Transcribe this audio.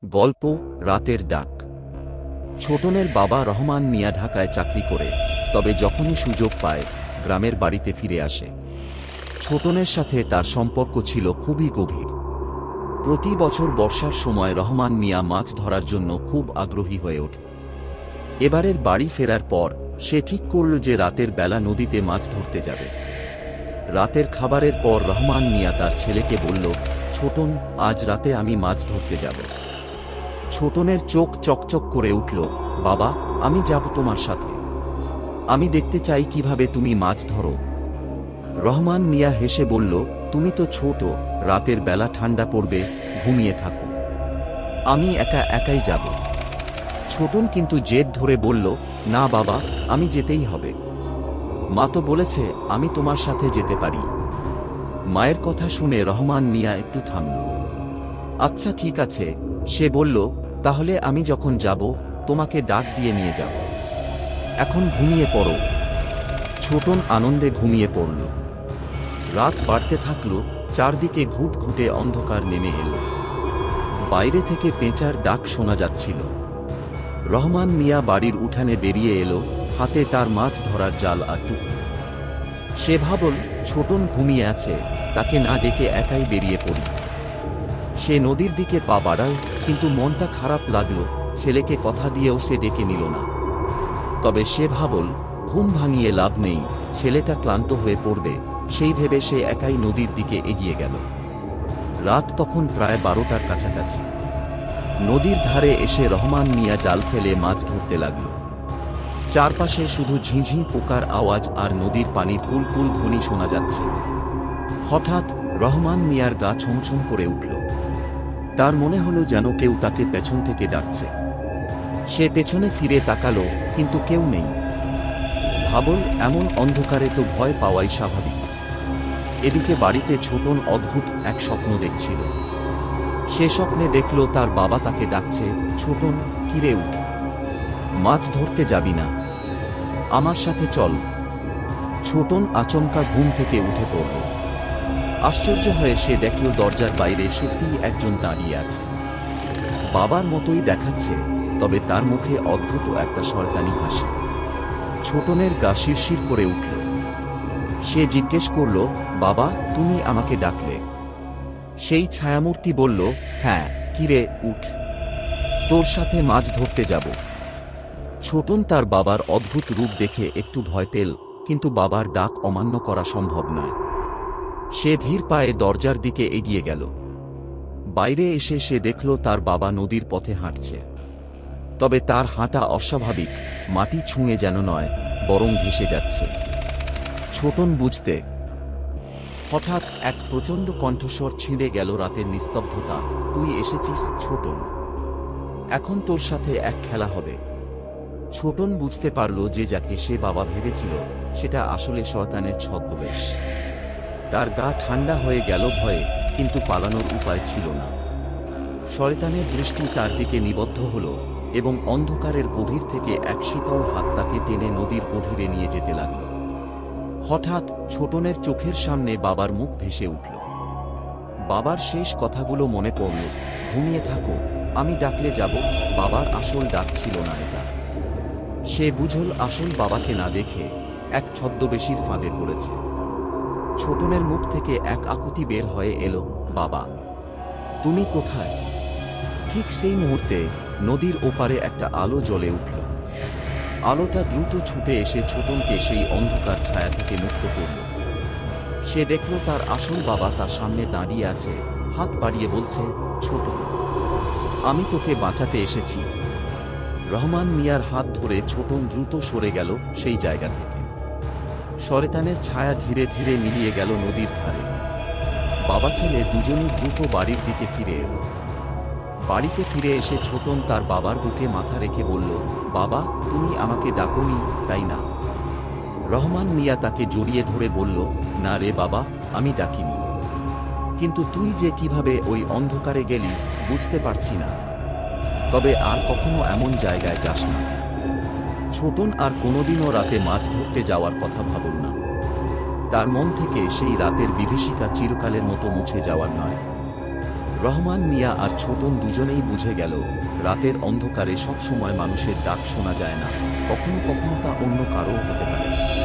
গল্প রাতের ডাক। ছোটনের বাবা রহমান মিয়া ঢাকায় চাকরি করে, তবে যখনই সুযোগ পায় গ্রামের বাড়িতে ফিরে আসে। ছোটনের সাথে তার সম্পর্ক ছিল খুবই গভীর। প্রতি বছর বর্ষার সময় রহমান মিয়া মাছ ধরার জন্য খুব আগ্রহী হয়ে ওঠে। এবারের বাড়ি ফেরার পর সে ঠিক করল যে রাতের বেলা নদীতে মাছ ধরতে যাবে। রাতের খাবারের পর রহমান মিয়া তার ছেলেকে বলল, ছোটন, আজ রাতে আমি মাছ ধরতে যাব। ছোটনের চোখ চকচক করে উঠল। বাবা, আমি যাব তোমার সাথে। আমি দেখতে চাই কিভাবে তুমি মাছ ধরো। রহমান মিয়া হেসে বলল, তুমি তো ছোট, রাতের বেলা ঠান্ডা পড়বে, ঘুমিয়ে থাকো। আমি একাই যাব। ছোটন কিন্তু জেদ ধরে বলল, না বাবা, আমি যেতেই হবে। মা তো বলেছে আমি তোমার সাথে যেতে পারি। মায়ের কথা শুনে রহমান মিয়া একটু থামল। আচ্ছা ঠিক আছে, সে বলল, তাহলে আমি যখন যাব তোমাকে ডাক দিয়ে নিয়ে যাব। এখন ঘুমিয়ে পড়ো। ছোটন আনন্দে ঘুমিয়ে পড়ল। রাত বাড়তে থাকল, চারদিকে ঘুটঘুটে অন্ধকার নেমে এল। বাইরে থেকে পেঁচার ডাক শোনা যাচ্ছিল। রহমান মিয়া বাড়ির উঠানে বেরিয়ে এলো, হাতে তার মাছ ধরার জাল আর টুকরো। সে ভাবল, ছোটন ঘুমিয়ে আছে, তাকে না ডেকে একাই বেরিয়ে পড়ি। সে নদীর দিকে পা বাড়াল, কিন্তু মনটা খারাপ লাগল, ছেলেকে কথা দিয়েও সে ডেকে নিল না। তবে সে ভাবল, ঘুম ভাঙিয়ে লাভ নেই, ছেলেটা ক্লান্ত হয়ে পড়বে, সেই ভেবে সে একাই নদীর দিকে এগিয়ে গেল। রাত তখন প্রায় 12টার কাছাকাছি। নদীর ধারে এসে রহমান মিয়া জাল ফেলে মাছ ধরতে লাগল। চারপাশে শুধু ঝিঁঝি পোকার আওয়াজ আর নদীর পানির কুলকুল ধ্বনি শোনা যাচ্ছে। হঠাৎ রহমান মিয়ার গা ছমছম করে উঠল। তার মনে হলো যেন কেউ তাকে পেছন থেকে ডাকছে। সে পেছনে ফিরে তাকালো, কিন্তু কেউ নেই। ভাবল, এমন অন্ধকারে তো ভয় পাওয়াই স্বাভাবিক। এদিকে বাড়িতে ছোটন অদ্ভুত এক স্বপ্ন দেখছিল। সে স্বপ্নে দেখল তার বাবা তাকে ডাকছে, ছোটন, ফিরে উঠ। মাছ ধরতে যাবি না? আমার সাথে চল। ছোটন আচমকা ঘুম থেকে উঠে পড়ল। আশ্চর্য হয়ে সে দেখল দরজার বাইরে সত্যিই একজন দাঁড়িয়ে আছে। বাবার মতোই দেখাচ্ছে, তবে তার মুখে অদ্ভুত একটা শয়তানি হাসি। ছোটনের গা শিরশির করে উঠল। সে জিজ্ঞেস করল, বাবা, তুমি আমাকে ডাকলে? সেই ছায়ামূর্তি বলল, হ্যাঁ, কিরে, উঠ, তোর সাথে মাছ ধরতে যাব। ছোটন তার বাবার অদ্ভুত রূপ দেখে একটু ভয় পেল, কিন্তু বাবার ডাক অমান্য করা সম্ভব নয়। সে ধীর পায়ে দরজার দিকে এগিয়ে গেল। বাইরে এসে সে দেখল তার বাবা নদীর পথে হাঁটছে। তবে তার হাঁটা অস্বাভাবিক, মাটি ছুঁয়ে যেন নয়, বরং ভেসে যাচ্ছে। ছোটন বুঝতে। হঠাৎ এক প্রচণ্ড কণ্ঠস্বর ছিঁড়ে গেল রাতের নিস্তব্ধতা, তুই এসেছিস ছোটন, এখন তোর সাথে এক খেলা হবে। ছোটন বুঝতে পারল যে যাকে সে বাবা ভেবেছিল সেটা আসলে শয়তানের ছদ্মবেশ। তার গা ঠান্ডা হয়ে গেল ভয়ে, কিন্তু পালানোর উপায় ছিল না। শয়তানের দৃষ্টি তার দিকে নিবদ্ধ হল, এবং অন্ধকারের গভীর থেকে এক শীতল হাত তাকে টেনে নদীর গভীরে নিয়ে যেতে লাগল। হঠাৎ ছোটনের চোখের সামনে বাবার মুখ ভেসে উঠল। বাবার শেষ কথাগুলো মনে পড়ল, ঘুমিয়ে থাকো, আমি ডাকলে যাব। বাবার আসল ডাক ছিল না এটা। সে বুঝল আসল বাবাকে না দেখে এক ছদ্মবেশীর ফাঁদে পড়েছে। ছোটনের মুখ থেকে এক আকুতি বের হয়ে এলো, বাবা, তুমি কোথায়? ঠিক সেই মুহূর্তে নদীর ওপারে একটা আলো জ্বলে উঠল। আলোটা দ্রুত ছুটে এসে ছোটনকে সেই অন্ধকার ছায়া থেকে মুক্ত করল। সে দেখল তার আসল বাবা তার সামনে দাঁড়িয়ে আছে, হাত বাড়িয়ে বলছে, ছোটন, আমি তোকে বাঁচাতে এসেছি। রহমান মিয়ার হাত ধরে ছোটন দ্রুত সরে গেল সেই জায়গা থেকে। শয়তানের ছায়া ধীরে ধীরে মিলিয়ে গেল নদীর ধারে। বাবা ছেলে দুজনই দ্রুত বাড়ির দিকে ফিরে এলো। বাড়িতে ফিরে এসে ছোটন তার বাবার বুকে মাথা রেখে বলল, বাবা, তুমি আমাকে ডাকোনি, তাই না? রহমান মিয়া তাকে জড়িয়ে ধরে বলল, না রে বাবা, আমি ডাকিনি। কিন্তু তুই যে কিভাবে ওই অন্ধকারে গেলি বুঝতে পারছি না। তবে আর কখনো এমন জায়গায় যাস না। ছোটন আর কোনোদিনও রাতে মাছ ধরতে যাওয়ার কথা ভাবল না। তার মন থেকে সেই রাতের বিভীষিকা চিরকালের মতো মুছে যাওয়ার নয়। রহমান মিয়া আর ছোটন দুজনেই বুঝে গেল, রাতের অন্ধকারে সব সময় মানুষের ডাক শোনা যায় না, কখনো কখনো তা অন্য কারও হতে পারে।